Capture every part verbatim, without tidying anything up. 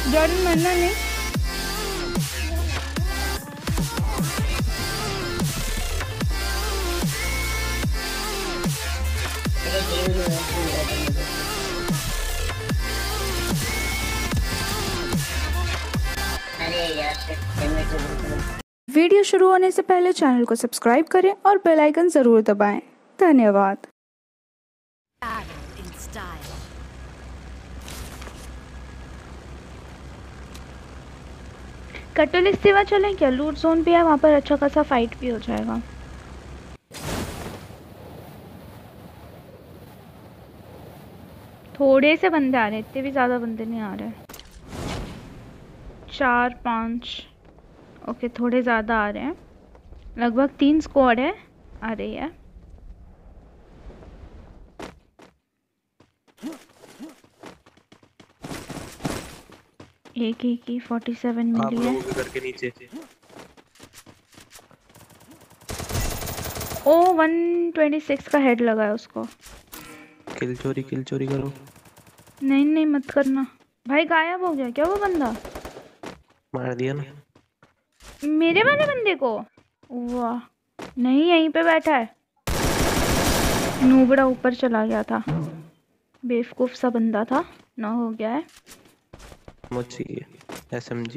Jordan मरना नहीं। Video शुरू होने से पहले चैनल को सब्सक्राइब करें और बेल आइकन जरूर दबाएं। धन्यवाद। कटलिस सेवा चलें क्या? लूट जोन भी है वहाँ पर, अच्छा खासा फाइट भी हो जाएगा। थोड़े से बंदे आ रहे हैं, इतने भी ज़्यादा बंदे नहीं आ रहे। चार पाँच, ओके थोड़े ज़्यादा आ रहे हैं, लगभग तीन स्क्वाड है आ रही है। एक एक ही फोर्टी सेवन मिली है। करके नीचे ओ वन ट्वेंटी सिक्स का हेड लगा है उसको। किल चोरी किल चोरी करो। नहीं नहीं मत करना भाई। गायब हो गया क्या वो बंदा? मार दिया ना मेरे वाले बंदे को। वाह, नहीं यहीं पे बैठा है। नूबड़ा ऊपर चला गया था, बेवकूफ सा बंदा था। ना हो गया है मुझे एसएमजी।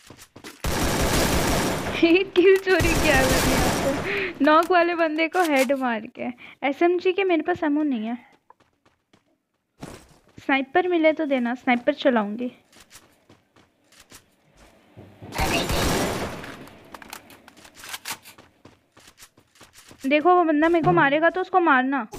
किल चोरी किया मैंने। नॉक वाले बंदे को हेड मार के। एसएमजी के मेरे पास एमो नहीं है। स्नाइपर मिले तो देना, स्नाइपर चलाऊंगी। देखो वो बंदा मेरे को मारेगा तो उसको मारना।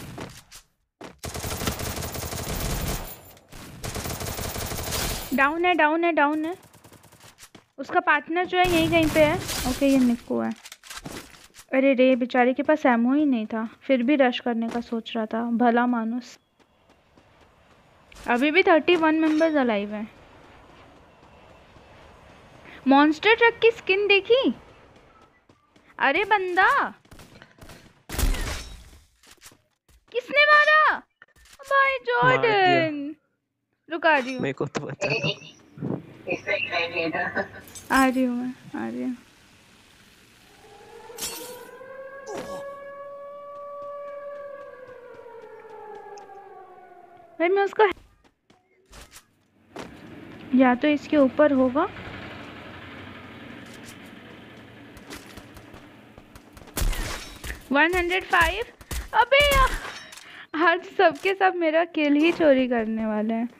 डाउन है डाउन है डाउन है। उसका पार्टनर जो है यहीं कहीं पे है। ओके ये निक्को है। अरे रे बेचारे के पास एमो ही नहीं था, फिर भी रश करने का सोच रहा था। भला मानुस। अभी भी थर्टी वन मेंबर्स अलाइव हैं। मॉन्स्टर ट्रक की स्किन देखी? अरे बंदा किसने मारा? भाई जॉर्डन। रुक आ रही हूँ। मेरे को तो बचा दो। आ रही हूँ मैं, आ रही हूँ। भाई मैं उसका, या तो इसके ऊपर होगा। One hundred five. अबे यार, आज सबके सब मेरा किल ही चोरी करने वाले हैं।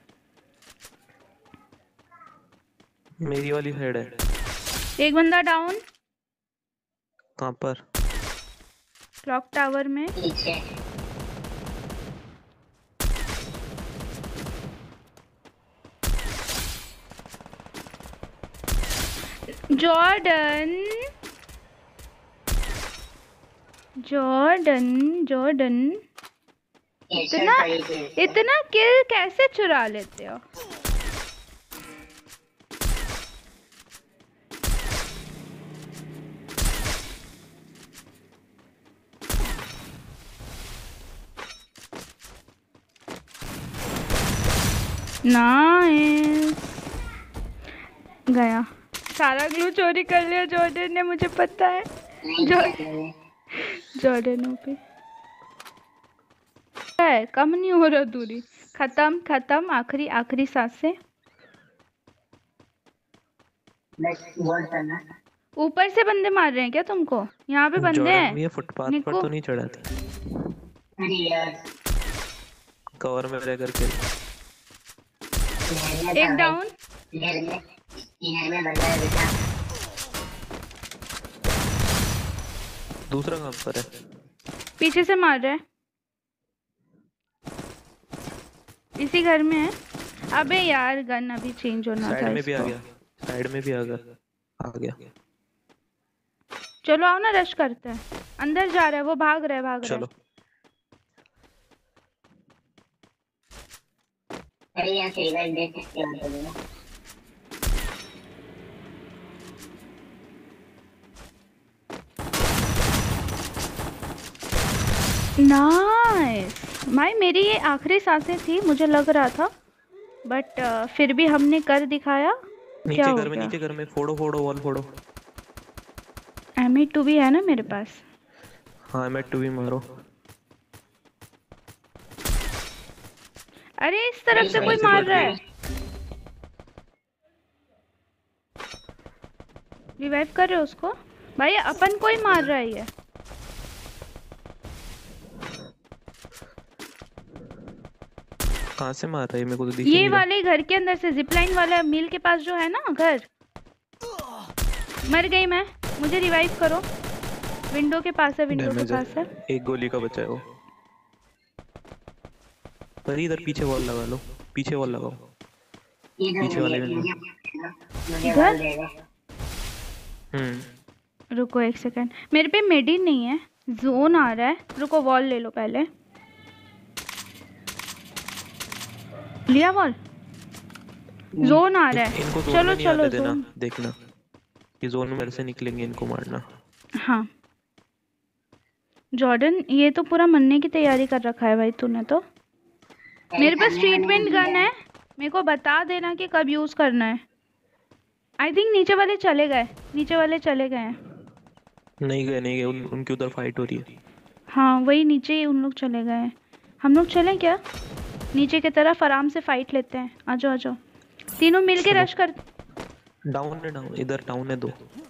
मेरी वाली साइड है। एक बंदा डाउन। कहाँ पर? क्लॉक टावर में। जॉर्डन जॉर्डन जॉर्डन इतना इतना किल कैसे चुरा लेते हो? नाइस। गया, सारा ग्लू चोरी कर लिया जॉर्डन ने, मुझे पता है। जॉर्डन जॉर्डन ओपी है, कम नहीं हो रहा दूरी। खत्म खत्म, आखिरी आखिरी सांसें। ऊपर से बंदे मार रहे हैं क्या तुमको? यहाँ पे बंदे हैं। ये फुटपाथ पर तो नहीं चढ़ा थी। कवर में रह करके। एक डाउन। दूसरा कहाँ पर है? पीछे से मार रहा है, इसी घर में है। अबे यार गन अभी चेंज होना था। साइड में भी आ गया, साइड में भी आ गया, आ गया। चलो आओ ना, रश करते हैं। अंदर जा रहा है वो, भाग रहा है भाग रहा है। अरे यहाँ से रिवाइव दे सकते हो। नाइस भाई, मेरी ये आखिरी सांसें थी, मुझे लग रहा था बट फिर भी हमने कर दिखाया। क्या नीचे हो घर में गया? नीचे घर में फोड़ो फोड़ो वॉल फोड़ो। एम ई टू भी है ना मेरे पास। हाँ मैं टू भी मारो। अरे इस तरफ से कोई मार रहा है। रिवाइव कर रहे हो उसको भाई? अपन कोई मार रहा है ये। कहाँ से मार रहा है मेरे को तो दिख ये नहीं रहा। वाले घर के अंदर से जिपलाइन वाला मिल के पास जो है ना घर। मर गई मैं, मुझे रिवाइव करो। विंडो के पास है, विंडो के डैमेज पास है। एक गोली का बचा है वो। पर इधर पीछे वॉल लगा लो, पीछे वॉल लगाओ। ये तो पीछे वाले मुझे विंडो। मुझे इधर? बोल देगा। हम्म रुको एक सेकंड, मेरे पे मेडी नहीं है। जोन आ रहा है, रुको वॉल ले लो पहले। लिया वॉल। जोन आ रहा इनको है, जोन चलो में नहीं चलो आने देना, जोन। देखना ये जोन में मेरे से निकलेंगे, इनको मारना। हाँ जॉर्डन, ये तो पूरा मरने की तैयारी कर रखा है भाई तूने तो। मेरे पास ट्रीटमेंट गन है, मेरे को बता देना कि कब यूज करना है। आई थिंक नीचे वाले चले गए, नीचे वाले चले गए हैं। नहीं गए नहीं गए, उन, उनकी उधर फाइट हो रही है। हाँ वही नीचे ही उन लोग चले गए हैं। हम लोग चलें क्या? नीचे की तरफ आराम से फाइट लेते हैं। आ जाओ आ जाओ, तीनों मिलके चलो। रश कर। डाउन है, डाउन इधर डाउन है दो।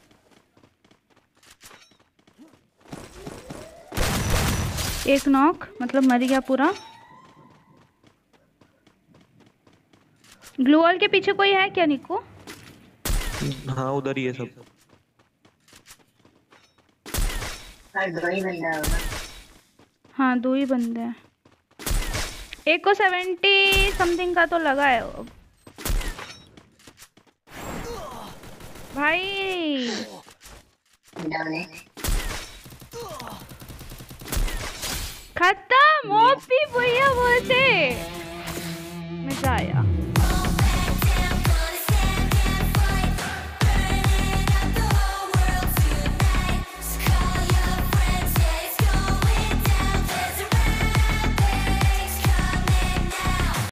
एक नॉक, मतलब मर गया पूरा। ग्लू वॉल के पीछे कोई है क्या निक्को? हाँ उधर ही है सब। और दो ही बंदा होगा। हाँ दो ही बंदे हैं। एक को सेवेंटी समथिंग का तो लगा है अब। भाई डाउन है। खत्म। ओपी भैया बोलते मजा आया।